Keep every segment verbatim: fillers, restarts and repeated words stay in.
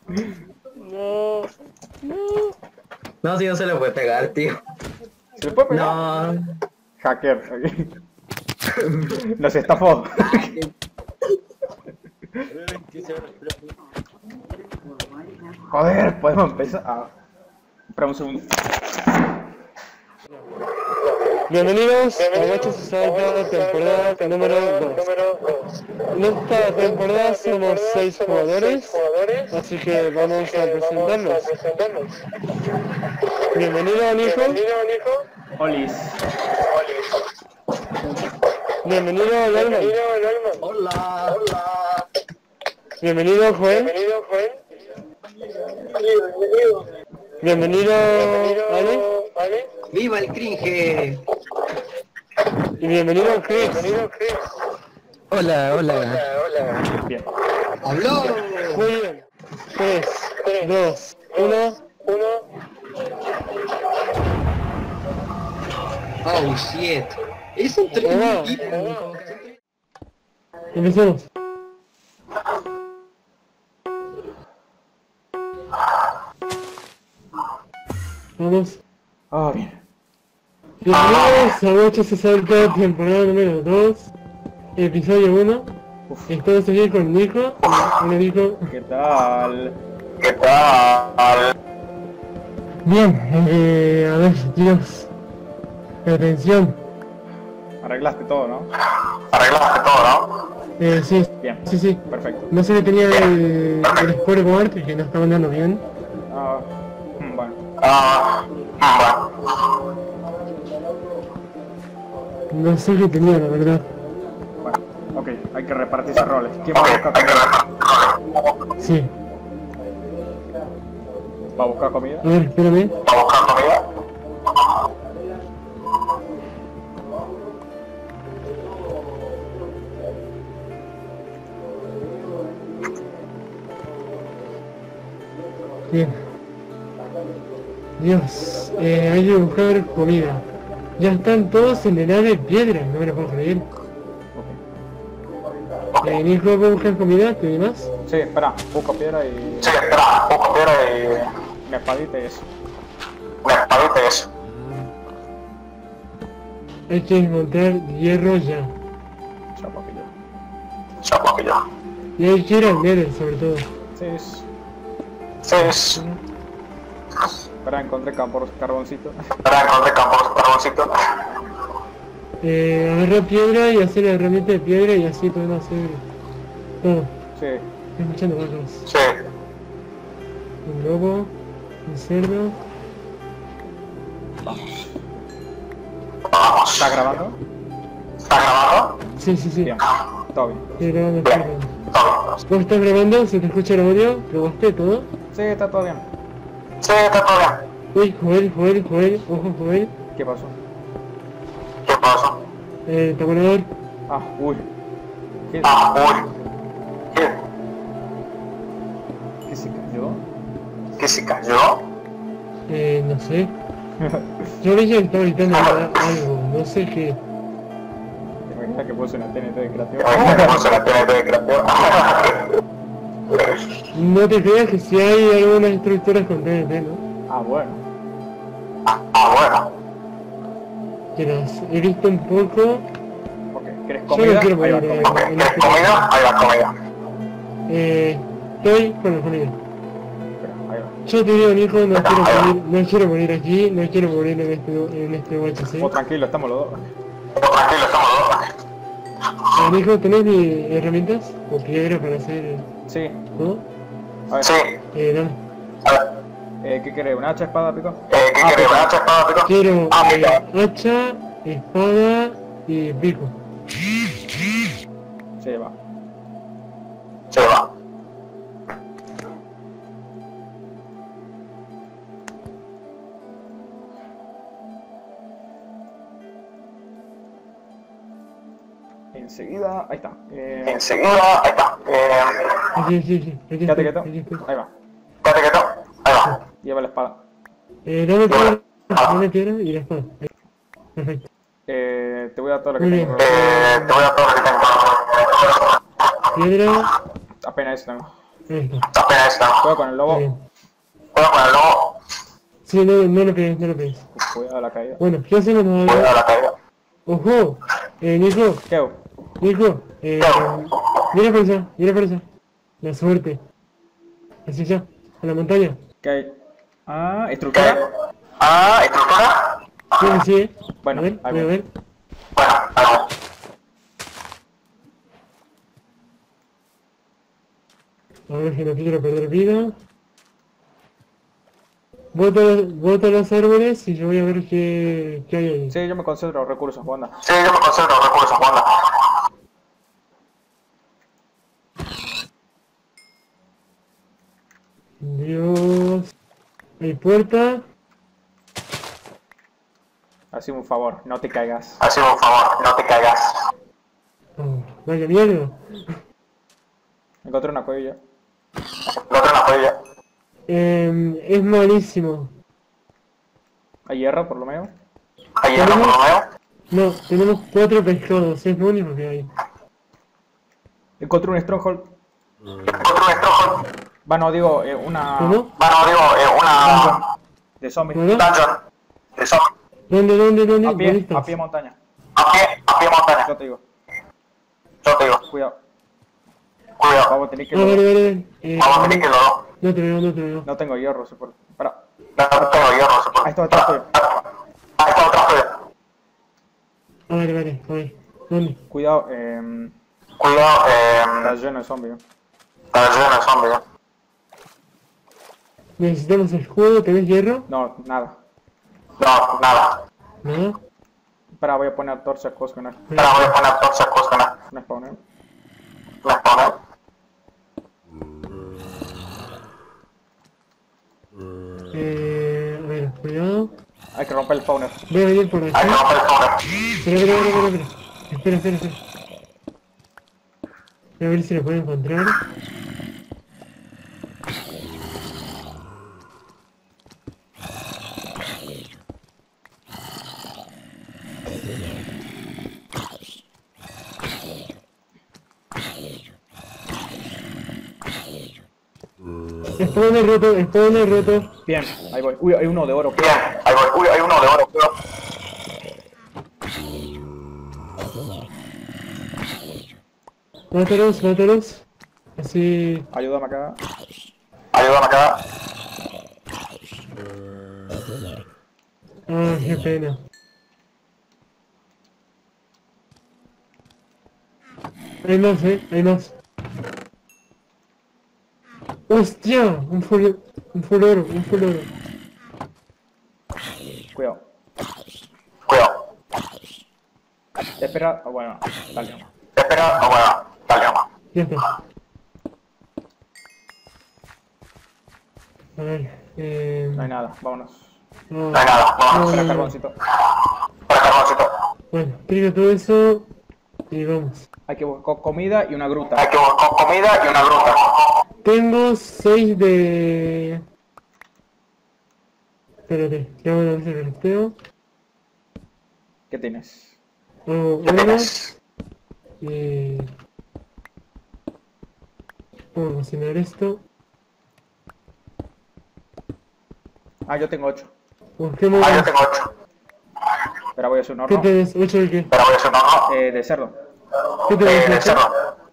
No, no. No, si no se le puede pegar, tío. ¿Se le puede pegar? No. Hacker, aquí. Nos estafó. Joder, podemos empezar. Ah, espera un segundo. Bienvenidos a Guachos Society, temporada número dos. En esta temporada somos seis jugadores, así que vamos a presentarnos. Bienvenido, Nico. Olis. Bienvenido, Dalman. Hola. Hola. Bienvenido, Joel. Bienvenido, Ale. ¡Viva el cringe! Y bienvenido, Chris. Hola, hola. Bien. ¡Habló! Muy bien. tres, dos, uno. Oh shit. Es un tren Hola. muy típico. Empecemos. Vamos. Ah, bien. Bienvenidos a Guachos Society, temporada número dos, episodio uno. Uf. Estamos aquí con Nico. Hola, Nico. ¿Qué tal? ¿Qué tal? Bien, eh, a ver, chicos. Atención. Arreglaste todo, ¿no? Arreglaste todo, ¿no? Eh, sí, Bien. sí, sí. Perfecto. No sé qué tenía el, el scoreboard que no estaba andando bien. Ah, mm, bueno. Ah, bueno. No sé qué tenía, la verdad. Bueno, ok, hay que repartirse roles. ¿Quién va a buscar Hay que comida? repartir. Sí. ¿Va a buscar comida? A ver, espérame. ¿Va a buscar comida? Bien. Dios, eh, hay que buscar comida. Ya están todos en el área de piedra, no me lo puedo creer. Ok. Eh, Nico, ¿puedo buscar comida? ¿Te doy más? Sí, espera, busco piedra y... Sí, espera, busco piedra y... una espadita y eso. una espadita y eso. Hay que encontrar hierro ya. Ya, papillo. Ya, papillo. Y hay que ir al Nether, sobre todo. Sí, es... Sí, es... Espera, encontré carbon- carboncito. Ahora encontré campos, carboncito. Eh, agarrar piedra y hacer la herramienta de piedra y así podemos hacer todo. Sí. Estoy escuchando gatos. Sí. Un lobo, un cerdo. Vamos. ¿Está grabando? ¿Está grabando? Sí, sí, sí. Bien. Todo bien. Estoy grabando, estoy grabando. Todo. ¿Vos estás grabando? ¿Se te escucha el audio? ¿Probaste todo? Sí, está todo bien. Sí, está todo bien. Uy, Joel, Joel, Joel, ojo, Joel. ¿Qué pasó? ¿Qué pasó? Eh, tabulador. Ah, uy. ¿Qué, Ah, uy. ¿Qué? ¿Qué se cayó? ¿Qué se cayó? Eh, no sé. Yo vi que estaba gritando a- algo, no sé qué. ¿Te imaginas que puse una T N T de creativo? Imagina que puse la T N T de creativo. No te creas que si hay algunas estructuras con T N T, ¿no? Ah, bueno. Ah, bueno. Que las he visto un poco. Ok, ¿querés Yo comida? no quiero Ahí va morir, comida. Ok, en ¿quieres este comida? Ahí va comida. Eh, estoy con la comida. Espera, ahí va. Yo te digo, Nico, no quiero morir, no quiero morir aquí, no quiero morir en este, en este U H C. Vos tranquilo, estamos los dos. Tranquilo, estamos dos. Eh, Nico, ¿tenés eh, herramientas o piedra para hacer Sí. todo? A ver, Sí. Eh, dame. A ver. eh, ¿qué querés? ¿Una hacha, espada, pico? Eh, ¿qué Ah, querés? pico. ¿Una hacha, espada, pico? Quiero Ah, eh, pico. hacha, espada y pico. Sí, va. Sí, va. Enseguida, ahí está. Eh, Enseguida, ahí está. Eh, Aquí, aquí, aquí, aquí quédate estoy, quieto. aquí estoy. Ahí va. quédate quieto. Ahí va. Lleva la espada. Eh, dame piedra, dame piedra y la espada. Ahí. Perfecto. Eh, te voy a dar todo lo que Muy tengo. bien. Eh, te voy a dar todo lo que tengo. Piedra, Apenas eso tengo. Ahí está. Apenas está. Juego con el lobo. Bien. Juego con el lobo. Sí, no, no lo pegues, no lo pegues. Cuidado la caída. Bueno, ¿qué hacemos Cuidado ahora? la caída. ¡Ojo! Eh, Nico, ¿Qué hago? Nico, eh, mira para allá, mira para allá. La suerte. Hacia allá, a la montaña. ¿Qué hay? Ah, estructura. Ah, estructura. Sí, sí, eh. Bueno, a ver, ahí voy a voy. ver. Bueno, ahí va. A ver que no quiero perder vida. Bota, bota los árboles y yo voy a ver qué, qué hay ahí. Sí, yo me concentro en los recursos, Wanda. Sí, yo me concentro en recursos, Wanda. Dios. Hay puerta. Así un favor, no te caigas. Así, por favor, no te caigas. Oh, vaya mierda. Encontré una cuevilla. No te la cuella. Eh, es malísimo. Hay hierro, por lo menos. Hay hierro, por lo menos. No, tenemos cuatro pescados, es lo único que hay. Encontré un stronghold. Encontré un estrojo. Bueno, digo, eh, una... ¿Cómo? Bueno, digo, eh, una... De zombies. ¿Cómo? Dungeon. De zombies. ¿Dónde, dónde, dónde? A ¿Dónde pie, estás? a pie montaña. A pie, a pie montaña. Yo te digo. Yo te digo, Cuidado. cuidado. Vamos a tener que... Ah, vale, vale, vale. Eh, Vamos a tener que lo... no te veo, no te veo. No tengo hierro, se puede. Para. No tengo hierro, se puede. Ahí está atrás tuyo. Ahí está otra vez. Ah, vale, vale, vale. ¿Dónde? Cuidado, eh... Cuidado, está eh... lleno de zombies. ¿eh? Está lleno de zombies, ¿eh? Necesitamos escudo, ¿tenés hierro? No, nada. No, nada. ¿Nada? Espera, voy a poner torchas, cosas que no, Ahora voy a poner todas esas cosas, ¿no? no spawner. ¿Me pones? Eh, a ver, cuidado. Hay que romper el spawner. Voy a venir por Hay aquí. que romper el poner. Espera, espera, espera, espera, espera. Espera, espera, espera. Voy a ver si lo puedo encontrar. Spawner roto, spawner roto. Bien, ahí voy. Uy, hay uno de oro. Bien, ahí voy. Uy, hay uno de oro, creo. Mátalos, mátalos. Así. Ayúdame acá. Ayúdame acá. Ah, qué pena. Hay más, eh, hay más. ¡Hostia! Un full, un full oro, un full oro. Cuidado. Cuidado. Espera. Oh, bueno, dale. Espera, oh, bueno, dale, vamos. Ya está. A ver, eh... No hay nada, vámonos. no, No hay nada, no, vamos. Espera, no, no. carboncito. Para carboncito. Bueno, tira todo eso y vamos. Hay que buscar comida y una gruta. Hay que buscar comida y una gruta. Tengo seis de... Espérate, que hago el sorteo. ¿Qué tienes? Hago ¿Qué uno tienes? y... Vamos a cocinar esto. Ah, yo tengo ocho. Busquemos... Ah, yo tengo ocho. Espera, voy a hacer un ¿Qué horno. tenés? ¿ocho de qué? Pero voy a hacer un horno. Eh, de cerdo. ¿Qué Eh, tenés? de ocho? cerdo.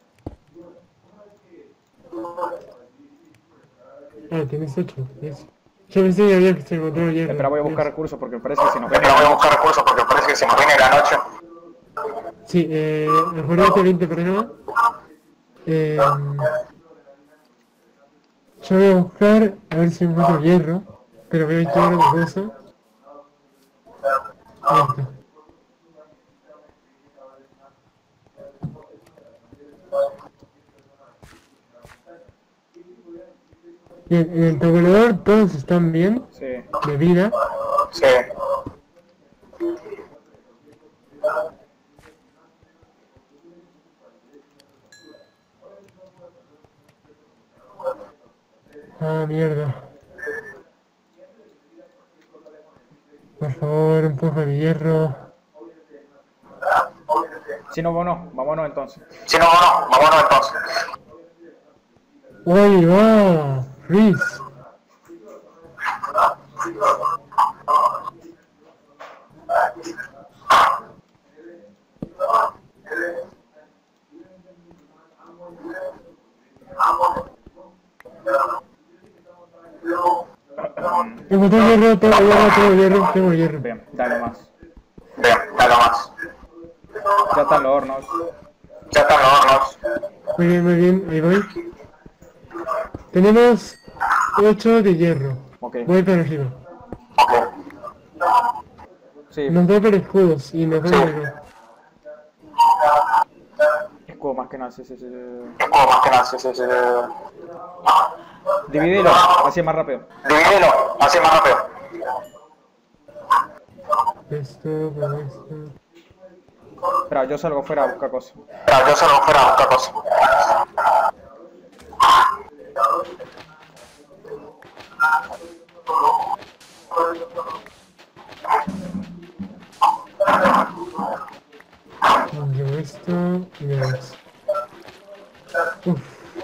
Ah, tenés ocho. Eso. Yo pensé que había que se encontró hierro. Espera, voy a buscar recursos porque me parece que se nos viene Pero voy a la buscar noche. recursos porque parece que se nos viene la noche. Sí, eh... Acordate veinte para acá. Eh... Yo voy a buscar a ver si encuentro hierro. Pero veo que hierro de cosa. Ahí está. Bien, en el tabulador todos están bien, Sí. de vida. Sí. Ah, mierda. Por favor, un poco de hierro. Si no, vámonos, vámonos entonces. Si no, no, vámonos entonces. ¡Ahí va! ¡Riz! Tengo todo hierro, todo hierro, todo hierro, tengo hierro. Bien, dale más. Bien, dale más. Ya están los hornos. Ya están los hornos. Muy bien, muy bien, ahí voy. Tenemos ocho de hierro. Ok. Voy para arriba. Ok. Sí, Nos da para escudos y nos da para... escudo más que nada, sí, sí, sí. sí. Escudo más que nada, sí, sí, sí. Dividilo, así es más rápido. Divídelo, así más rápido. Esto, para esto... Espera, yo salgo fuera a buscar cosas. Espera, yo salgo fuera a buscar cosas. Llevo esto y nada más. Uff.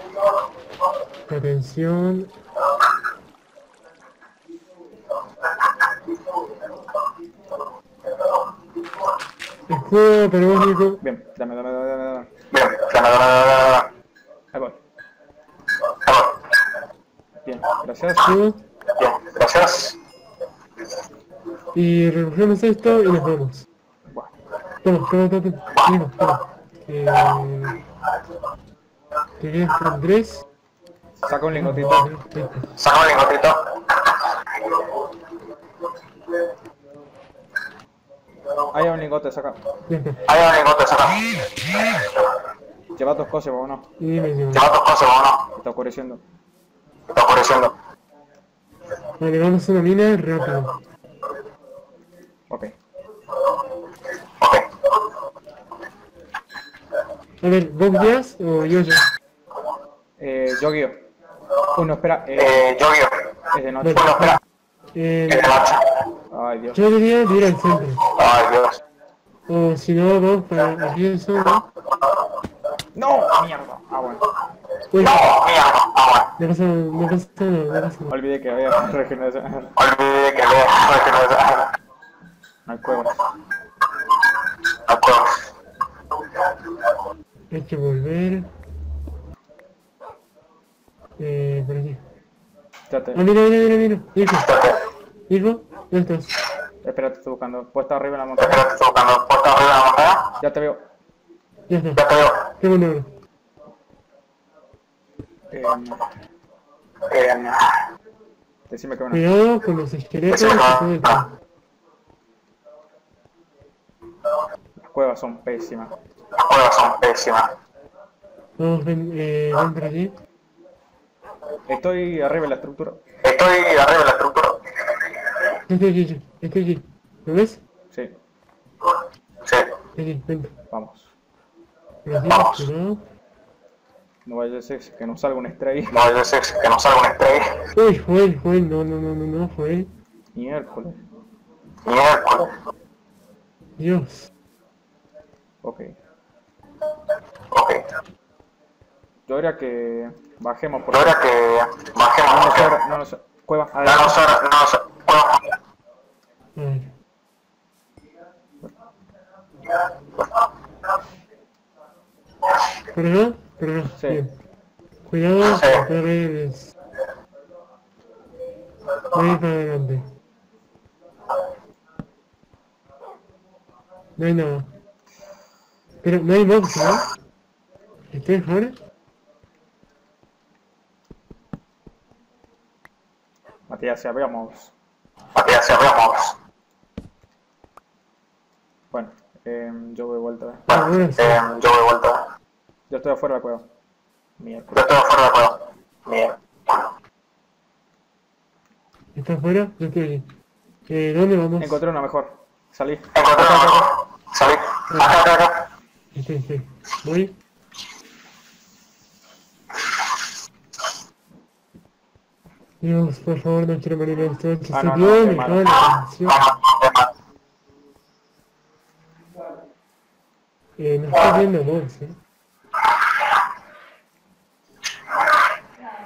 Atención. Escudo permónico. Bien, dame, dame, dame, dame, dame. Bien, dame, dame, dame, dame. Ahí voy. Ahí voy. Bien, gracias. Escudo. Bien, gracias. Y recogemos esto y nos vamos. Buah. Toma, toma, toma, toma. Toma, toma. Eh... Te quedas con tres. Saca un lingotito. Ahí está. Saca un lingotito. Ahí hay un lingote, saca. Ya está. Hay un lingote, saca. Lleva tus cosas, vámonos. Y me llevo. Lleva tus cosas, vámonos. Está oscureciendo. Está oscureciendo. Vale, vamos a una mina rápido. Ok. Ok. A ver, ¿vos guías o yo ya? Eh, yo guío. Uno, espera. Eh, Eh, yo guío. es de noche. Bueno, espera. Eh, Es de noche. Ay, Dios. yo diría de ir al centro. Ay, Dios. O si no, vamos para aquí en zona. ¡No! ¡Mierda! Ah, bueno. Uy, No, mierda. Ah, no pasa, no pasa nada, no pasa nada. Olvidé que había regeneración. bueno. Olvidé que le... No hay cuevas. No puedo. Hay que volver. Eh, por aquí. Espérate. Ah, mira, mira, mira, mira. Hijo, hijo, ¿dónde estás? Espérate, estoy buscando. Puesta arriba en la montaña. Espera, te estoy buscando. ¿Puesto arriba de la montaña? Ya te veo. Ya está. Ya te veo. Qué bueno. Eh, Eh, decime que bueno. Cuidado con los esqueletos y Decime que todo el no. tema. Las cuevas son pésimas. Las cuevas son pésimas. Vamos, ven, eh, ven por aquí. Estoy arriba en la estructura. Estoy arriba de la estructura. Estoy aquí, yo, estoy aquí. ¿Lo ves? Sí, Sí. Aquí, ven. vamos. Por aquí, Vamos. cuidado. No vaya a ser que nos salga un stray. No, yo sé que nos salga un spray. Uy, Joel, Joel, no, no, no, no, no, Joel. Miércoles. Miércoles. Dios. Ok. Ok. Yo diría que bajemos por Yo era que bajemos No nos porque sobra, no nos sobra. Cueva, no adelante. nos sobra, no nos sobra. A ver. ¿Por acá? Por acá. Sí. Bien. Cuidado, Sí. para es... Voy a ir para adelante. No hay nada. Pero no hay mobs, ¿no? ¿Estoy fuera? Matías, ya veamos. Matías, si abrimos. Bueno, eh, yo voy de vuelta. Bueno, Ahora sí. eh, yo voy de vuelta. Yo estoy afuera de la cueva. Yo Miércoles. estoy afuera de la cueva. Bien. ¿Estás fuera? Yo estoy aquí. Eh, ¿dónde vamos? Encontré una mejor. Salí. Encontré una mejor. Salí. Acá, acá, acá. Estoy, estoy. Voy. Dios, por favor, no quiero morir en esto. Esto Ah, se no, dio, no, qué me malo. cago en la canción. Eh, no estoy viendo mobs, eh.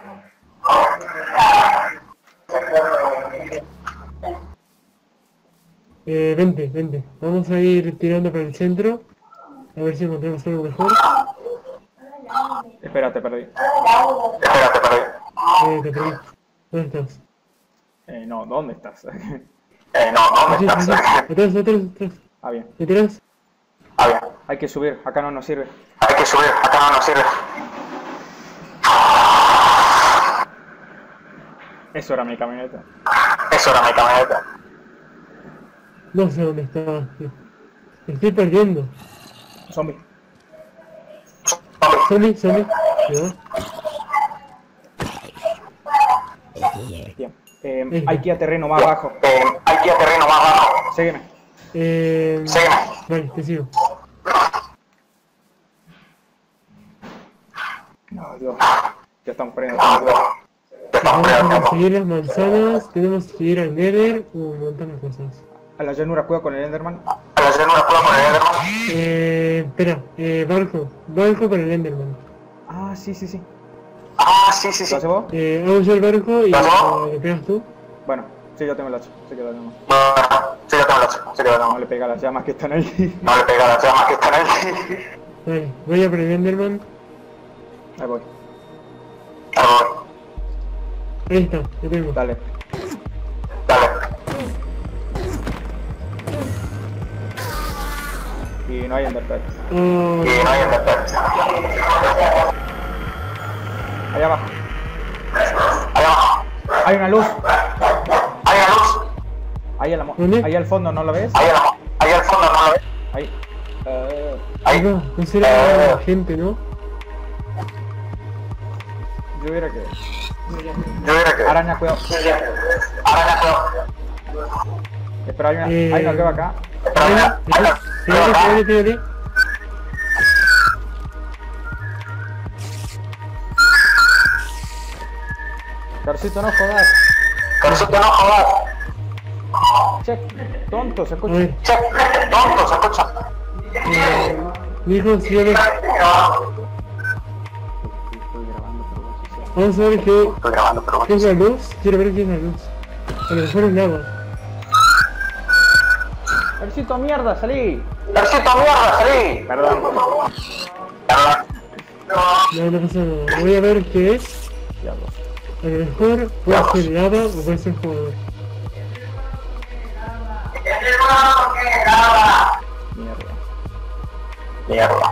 Eh, vente, vente. Vamos a ir tirando para el centro. A ver si encontramos algo mejor. Espera, te perdí. Espérate, perdí. Eh, te perdí. ¿Dónde estás? Eh, no, ¿dónde estás? Eh, no, ¿dónde Aquí, estás? aquí. Atrás, atrás, atrás. Ah, bien. ¿Me tiras? Ah, bien. Hay que subir, acá no nos sirve. Hay que subir, acá no nos sirve. Eso era mi camioneta. Eso era mi camioneta. No sé dónde está. Me estoy perdiendo. Zombie. Zombie, zombie. Cuidado. Bien. Eh, hay que ir a terreno más bajo. Eh, hay que ir a terreno más bajo. Sígueme. Eh... Sígueme. Vale, te sigo. No, Dios. Ya estamos perdiendo. Vamos a conseguir las manzanas. Tenemos que ir al Nether. Un montón de cosas. A la llanura, cuidado con el Enderman. A la llanura puedo poner Enderman. Eh... Espera. Eh... Barco. Barco para el Enderman. Ah, sí, sí, sí. Ah, sí, sí, sí. ¿Lo haces vos? Eh... Hago yo el barco y ¿Pasó? eh, le pegas tú. Bueno, sí, yo tengo el hacha. Sí que lo tengo. Bueno, sí, yo tengo la sí que lo No tengo. le pega a las llamas que están ahí. No le pega las llamas que están ahí. Vale. Voy a por el Enderman. Ahí voy. Ahí voy. Ahí está. Lo tengo. Dale. Dale. Y no hay Enderpearl. Oh, Y no hay Enderpearl. Ahí abajo. Ahí abajo. Hay una luz. Hay una luz. Ahí, en la mo- ¿Dónde? ahí al fondo, ¿no la ves? Ahí, al- ahí al fondo, ¿no lo ves? Ahí. Eh, Ahí. no, no será gente, ¿no? yo hubiera que... Yo diría que... Araña, cuidado. Araña, cuidado. Espera, hay una, Eh, hay una que va acá. Araña. Pégale, pégale, pégale. Carcito, no jodas. Carcito, no jodas. Che, tonto, se A escucha. ver, Che, tonto, se escucha. eh, dijo, sí, a ver. Estoy grabando, pero bueno, sí, sí. Vamos a ver qué, Estoy grabando, pero qué bueno. es la luz. Quiero ver qué es la luz. A lo mejor es lava. Carcito, mierda, salí. Carcito, mierda, salí. Perdón. Perdón. No, no pasa nada. Voy a ver qué es. Diablo. A lo mejor puede ser lava o puede ser jugador. Mierda. Mierda.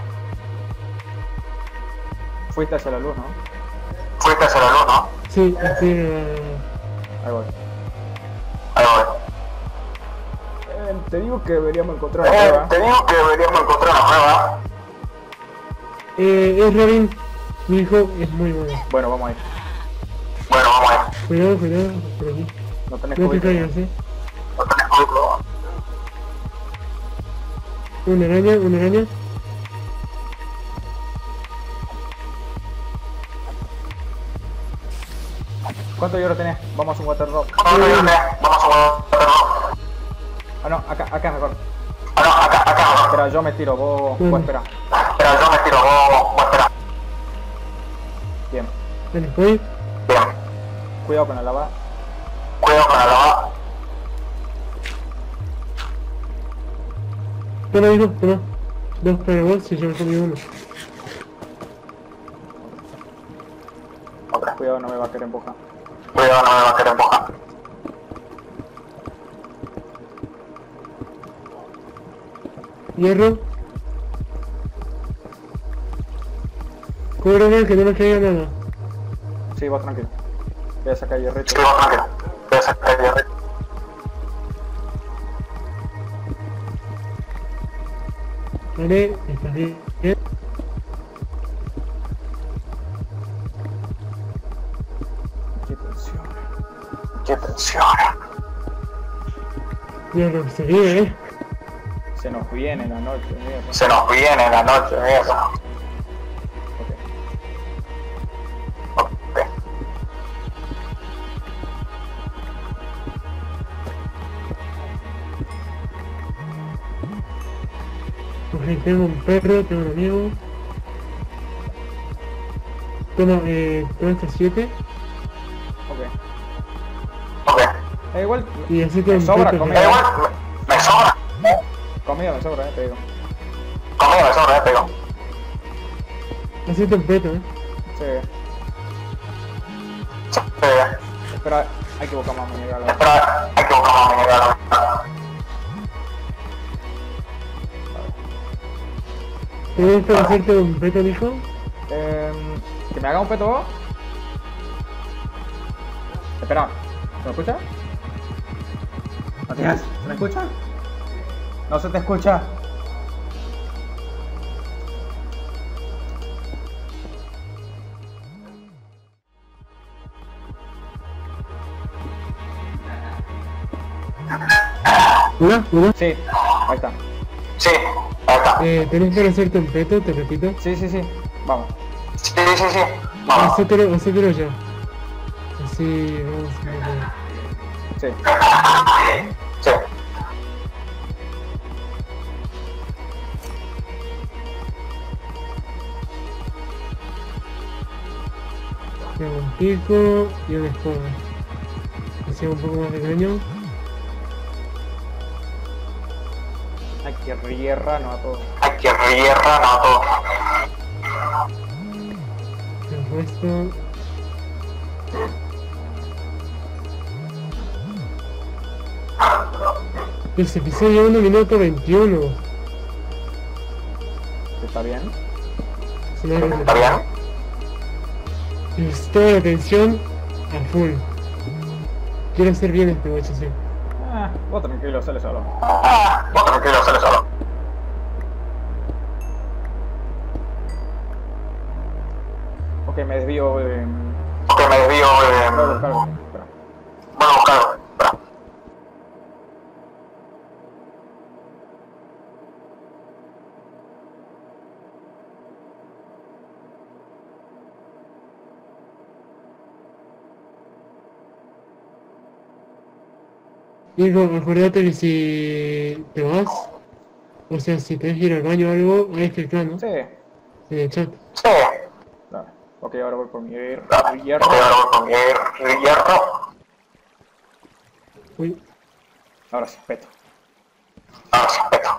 Fuiste hacia la luz, ¿no? Fuiste hacia la luz, ¿no? Sí, estoy en la... Ahí voy. Ahí voy. Eh, te digo que deberíamos encontrar una Eh, prueba. te digo que deberíamos encontrar una prueba. Eh, es Robin. Mi hijo es muy bueno. Bueno, vamos a ir. Bueno, vamos a ir. Cuidado, cuidado, por aquí. No tenés No te COVID. caigas, eh. No tenés cuidado. Una araña, una araña. ¿Cuánto hierro tenés? Vamos a un water rock. No, no, no, no. Vamos a jugar. Ah, no, acá, acá es mejor. Ah, no, acá, acá. Espera, yo me tiro, vos, vos espera. Espera, yo me tiro, vos, vos espera. Bien. Dale, voy. Bien. Cuidado con la lava. Cuidado con la lava. Toma, hijo, toma. Dos para vos y yo me comí uno. Ok. Cuidado, no me va a querer empujar. Cuidado, no me va a querer empujar. Hierro. Cúbreme que no me caiga nada. Sí, vos tranquilo. Voy a sacar hierrito. Sí, vos tranquilo. Voy a sacar el hierro. Vale, estás bien. Qué tensión. Qué tensión. Hierro, se vive, eh. Se nos viene la noche, mierda. Se nos viene la noche, mierda. Ok. Ok. Ok, tengo un perro, tengo un amigo. Toma, eh, toma estas siete. Ok. Ok. Eh, igual, Y así me te sobra un comer. Da igual, me, me sobra comida me sobra, eh, te digo. Comida me sobra, eh, te digo. Así te peto, eh. Sí. Sí, Espera, hay que buscar más mineral. espera, hay que buscar más mineral. ¿Tienes para hacerte un peto, hijo? Eh, ¿Que me haga un peto vos? Espera, ¿se me escucha? Matías, ¿se me escucha? No se te escucha. ¿Hola? ¿Hola? Sí, ahí está. Sí, ahí está. Eh, ¿tenés para hacerte un peto? Te repito. Sí, sí, sí. Vamos. Sí, sí, sí. Vamos. Hacételo, hacételo ya. Así, vamos a ver. Sí. Sí. Tengo un pico y una espada. Hacía un poco más de daño. Hay que hierra, no a todo. Hay que hierra, no todo. El resto. Ese episodio uno minuto veintiuno. ¿Está bien? Se me ha ¿Está repetido. bien? Necesito la atención a full. Quiero hacer bien este boche, sí. Ah, vos tranquilo, sale solo. Ah, vos tranquilo, sale solo. Ok, me desvío. Eh... Ok, me desvío. Eh, Voy a buscar algo. Espera. Voy a buscar algo. Espera. Digo, acordate que si te vas, o sea, si tenés que ir al baño o algo, ahí está el plan, ¿no? Sí. En el chat. Sí. Dale. Ok, ahora voy por mi hier- Dale. mi hierro. Ok, ahora voy con mi hierro. Uy, Ahora sí, peto. Ahora sí, peto.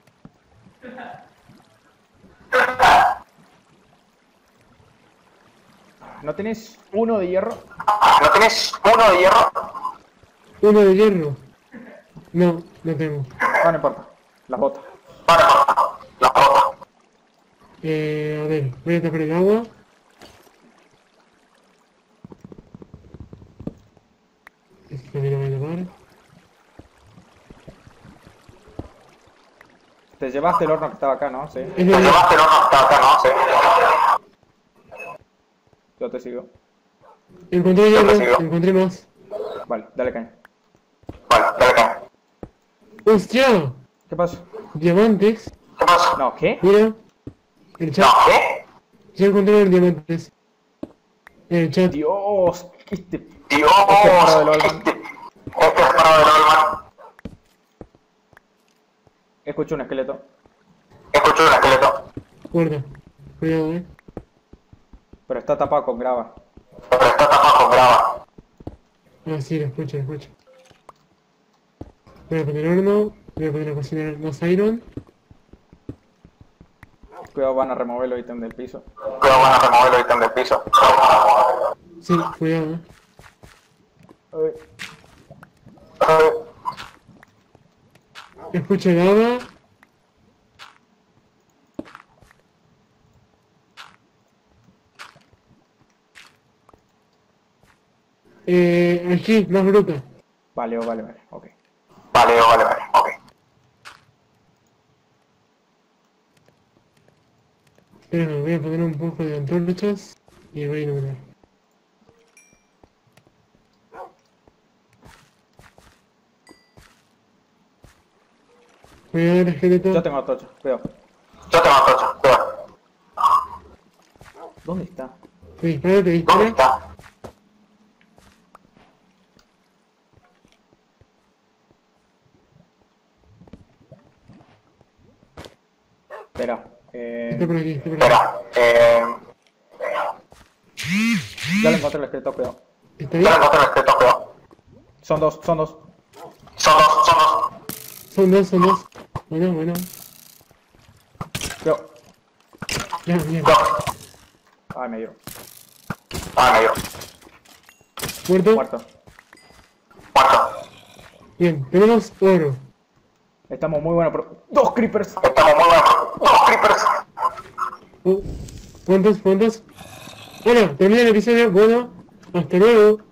¿No tenés uno de hierro? ¿No tenés uno de hierro? uno de hierro. No, no tengo. Ah, no importa. Las botas. Vale, la bota. Eh, a ver, voy a tapar el agua. Esto también lo voy a tapar. Te llevaste el horno que estaba acá, ¿no? Sí. Es Te de llevaste el horno que está acá, ¿no? Sí. Yo te sigo. Encontré Yo te hierro, sigo. encontré más. Vale, dale caña. Vale, dale acá. ¡Hostia! ¿Qué pasó? Diamantes. ¿Qué pasa? No, ¿qué? Mira. El chat. No, ¿qué? Ya encontré los diamantes. En el chat. Dios, este... Dios. Este es para del Olman. Este, este es para del Olman. Escucho un esqueleto. Escucho un esqueleto. Guarda. Cuidado, eh. Pero está tapado con grava. Pero está tapado con grava. Ah, sí, lo escucho, lo escucho. Voy a poner horno. Voy a poner a cocinar más iron. Cuidado, van a remover los ítems del piso. Cuidado, van a remover los ítems del piso. Sí, cuidado, eh. Ay, Eh, Escucho lava. Eh, aquí, más bruta. vale, oh, vale, vale, ok. Vale, vale, vale. Ok. Espera, voy a poner un poco de antorchas y voy a iluminar. Cuidado el esqueleto. Yo tengo la tocha, cuidado. Yo tengo antorcha. Cuidado. ¿Dónde está? Te dispara, te ¿Dónde dispara. está? Espera, eh... Está por aquí, está por aquí. Espera. Eh... ya le encontré el esqueleto, cuidado. ¿Está ahí? Yo le encontré el esqueleto. Cuidado. Son dos, son dos. Son dos, son dos. Son dos, son dos. Bueno, bueno. Yo. Bien, bien. Yo. Ay, me dio. Ah, me dio. Muerto. Muerto. Muerto. Bien, tenemos oro. Estamos muy buenos, pero... ¡Dos creepers! Estamos muy buenos. Dos creepers. Uh, ¿Cuántos? ¿Cuántos? Bueno, termina el episodio. Bueno, hasta luego.